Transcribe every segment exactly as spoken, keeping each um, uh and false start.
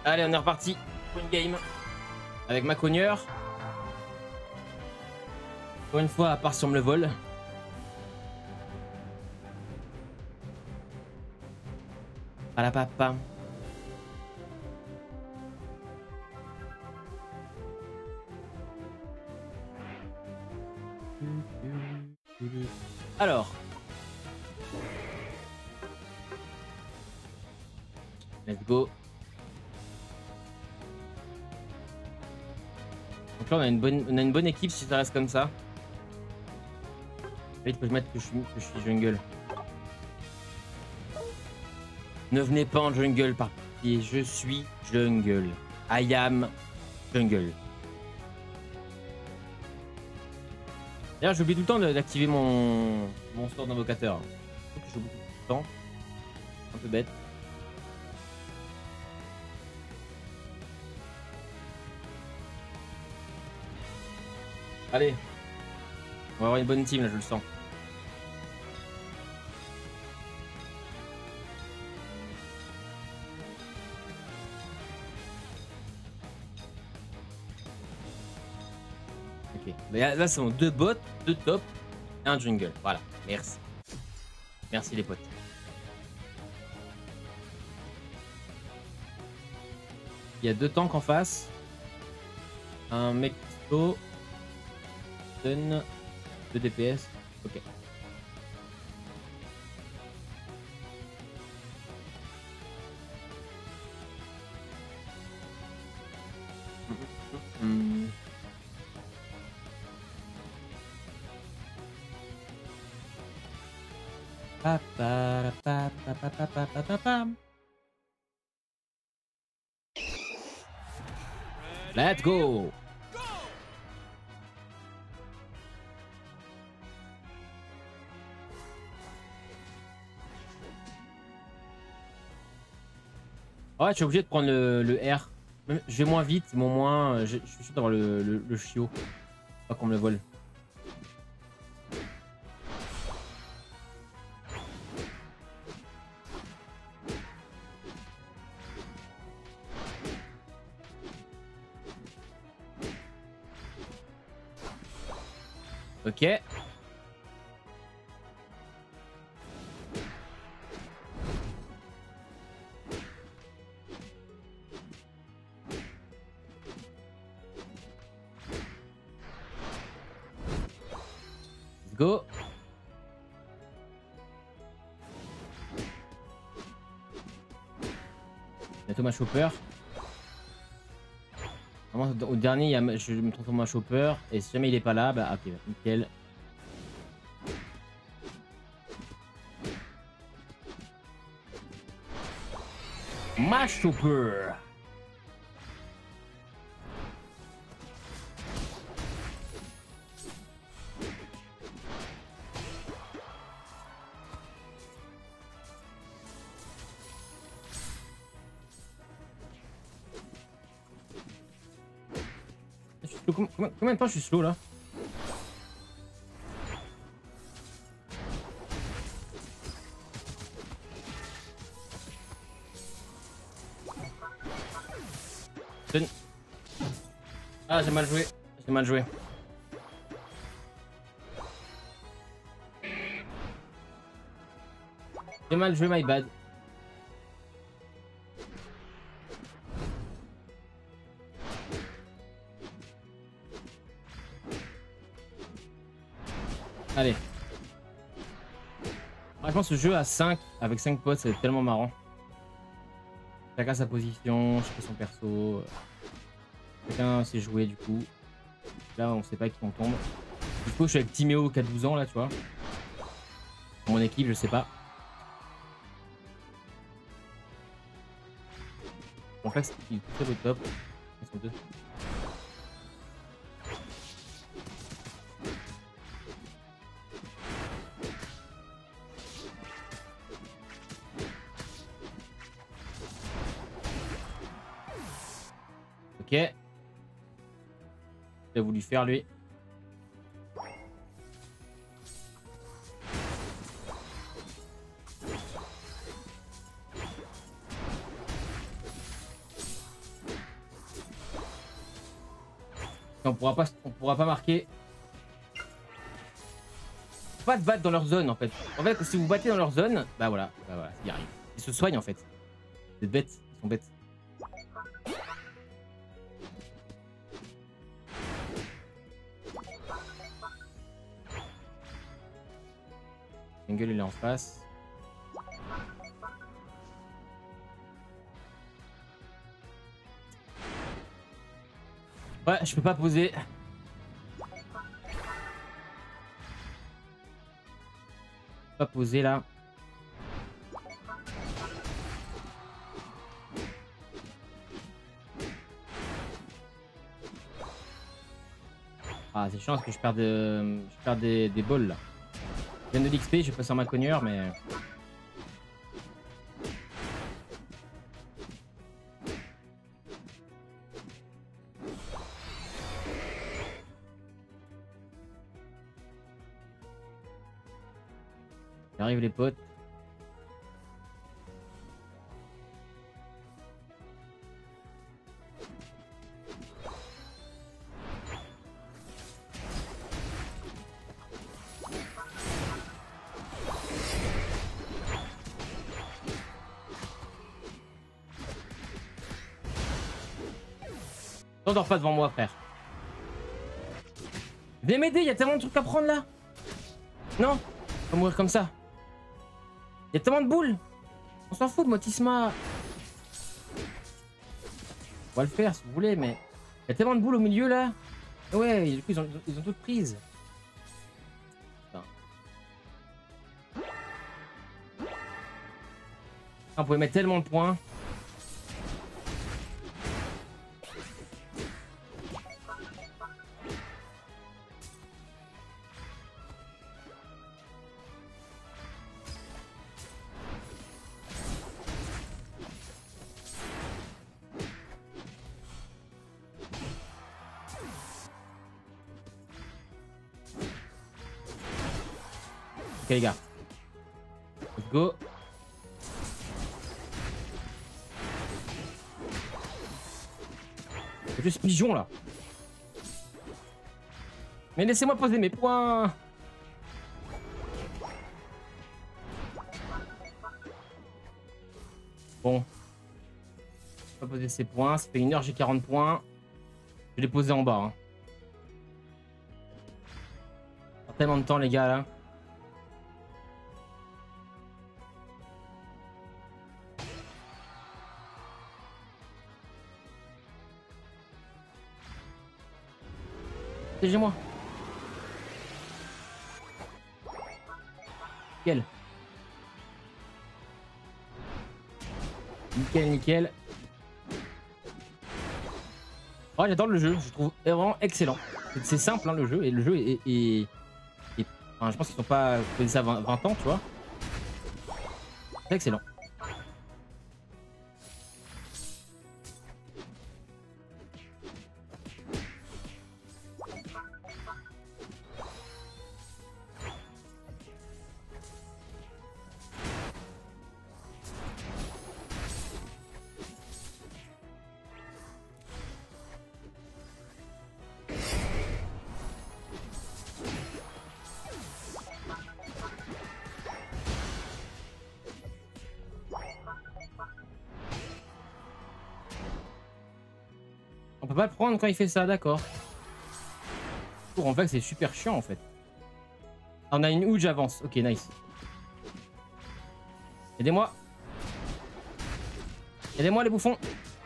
Allez, on est reparti pour une game avec ma cogneur. Encore une fois, à part si on me le vole. Palapapa. Alors. Let's go. Donc là on a une bonne, on a une bonne équipe si ça reste comme ça. Il faut que je mette que je suis, que je suis jungle. Ne venez pas en jungle par pitié, je suis jungle. I am jungle. D'ailleurs j'oublie tout le temps d'activer mon, mon sort d'invocateur. Je trouve que j'oublie tout le temps. Un peu bête. Allez, on va avoir une bonne team là, je le sens. Ok, là, là c'est bon, deux bots, deux top, un jungle. Voilà, merci. Merci les potes. Il y a deux tanks en face. Un mec plutôt. deux D P S, ok. Mm. Pa, pa, pa, pa, pa, pa, pa, pa, pa, pa. Let's go! Ouais, je suis obligé de prendre le, le R. Même, je vais moins vite, mais au moins, je, je suis sûr d'avoir le, le, le chiot. Pas qu'on me le vole. Ok. Go. Bientôt ma chopper. Vraiment, au dernier, il y a, je me transforme en chopper. Et si jamais il est pas là, bah ok, nickel. Ma chopper. Combien, combien de temps je suis slow là? Ah, j'ai mal joué. J'ai mal joué. J'ai mal joué, my bad. Allez. Franchement, ce jeu à cinq, avec cinq potes, c'est tellement marrant. Chacun sa position, chacun son perso. Chacun s'est joué du coup. Là, on sait pas qui on tombe. Du coup, je suis avec Timéo qui a douze ans là, tu vois. Mon équipe, je sais pas. Bon, là, il est très au top. Ils sont deux. Ok. Il a voulu faire lui. Et on pourra pas, on pourra pas marquer. Faut pas se battre dans leur zone en fait. En fait, si vous battez dans leur zone, bah voilà, bah voilà, ils arrivent. Ils se soignent en fait. C'est bête, ils sont bêtes. Jungle il est en face. Ouais, je peux pas poser. Pas poser là. Ah c'est chiant parce que je perds, de... je perds des, des balls là. Je viens de l'X P, je passe en ma cogneur mais... J'arrive les potes. T'endors pas devant moi, frère. Viens m'aider, il y a tellement de trucs à prendre là. Non, on va mourir comme ça. Il y a tellement de boules. On s'en fout de Motisma. On va le faire si vous voulez, mais il y a tellement de boules au milieu là. Ouais, du coup ils ont, ils ont toutes prises. Putain. On pouvait mettre tellement de points. Ok les gars, let's go. C'est juste pigeon là. Mais laissez-moi poser mes points. Bon. Je vais pas poser ses points, ça fait une heure j'ai quarante points. Je vais les poser en bas. Hein. Ça prend tellement de temps les gars là. Protégez-moi. Nickel. Nickel, nickel. Oh, j'adore le jeu, je trouve vraiment excellent. C'est simple hein, le jeu, et le jeu est... est, est... Enfin, je pense qu'ils sont pas fait ça vingt ans, tu vois. C'est excellent. On peut pas le prendre quand il fait ça, d'accord. En fait, c'est super chiant en fait. On a une où j'avance. Ok, nice. Aidez-moi. Aidez-moi les bouffons.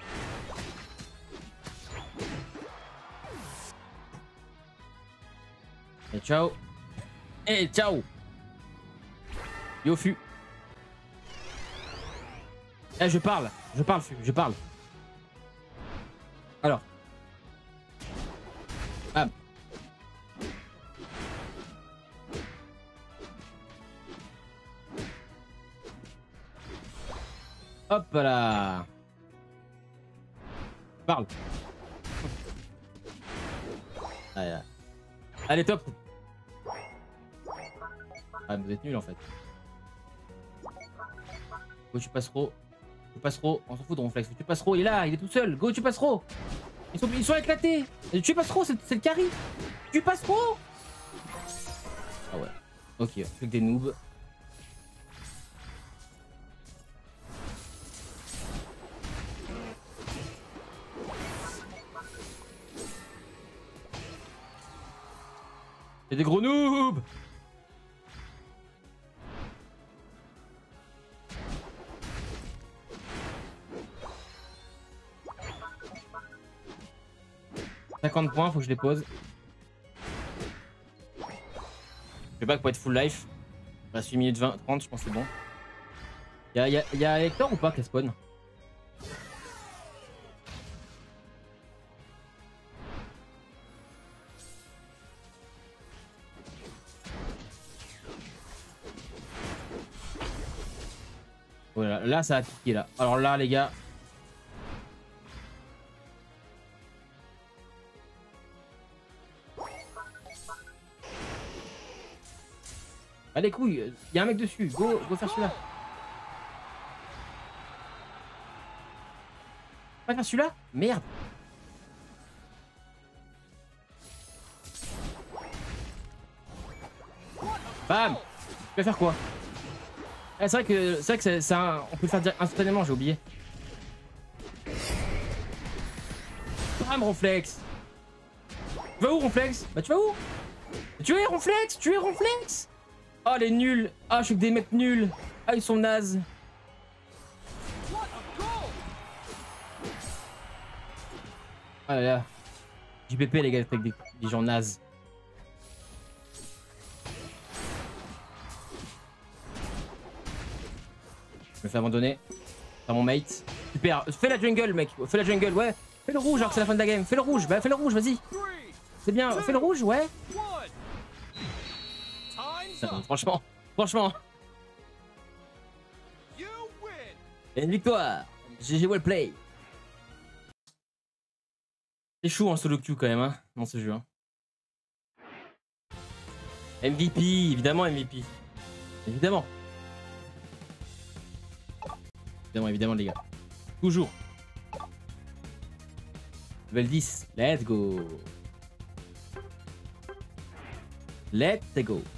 Et ciao. Et ciao. Yofu. Eh, je parle. Je parle, je parle. Alors. Bam. Hop là. Parle. Allez, allez top. Ah, vous êtes nuls en fait. Go, tu passeras. Tu passeras. On s'en fout de Ronflex. Tu passeras. Il est là, il est tout seul. Go, tu passeras. Ils sont, ils sont éclatés. Tu passes trop, c'est le carry. Tu passes trop. Ah ouais. Ok, plus que des noobs. Y'a des gros noobs. cinquante points, faut que je les pose. Je sais pas pour être full life. Il reste huit minutes vingt, trente, je pense que c'est bon. Y'a y a, y a Hector ou pas qui spawn? Voilà, là ça a piqué là. Alors là les gars. Ah les couilles, y'a un mec dessus, go, go faire celui-là. Pas faire celui-là? Merde. Bam. Tu vas faire quoi? Ah, c'est vrai que c'est vrai que c'est un... on peut le faire dire instantanément, j'ai oublié. Bam, Ronflex. Tu vas où, Ronflex? Bah tu vas où? Tu es Ronflex? Tu es Ronflex? Oh les nuls. Ah, je suis que des mecs nuls. Ah, ils sont nazes. Ah là là. J P P les gars, avec des, des gens nazes. Je me fais abandonner par mon mate. Super. Fais la jungle, mec. Fais la jungle, ouais. Fais le rouge alors que c'est la fin de la game. Fais le rouge. Bah fais le rouge, vas-y. C'est bien. Fais le rouge, ouais. Non, franchement, franchement. Et une victoire. G G well play. C'est chaud en solo queue quand même, hein, dans ce jeu. Hein. M V P, évidemment M V P. Évidemment. Évidemment, évidemment les gars. Toujours. Level dix. Let's go. Let's go.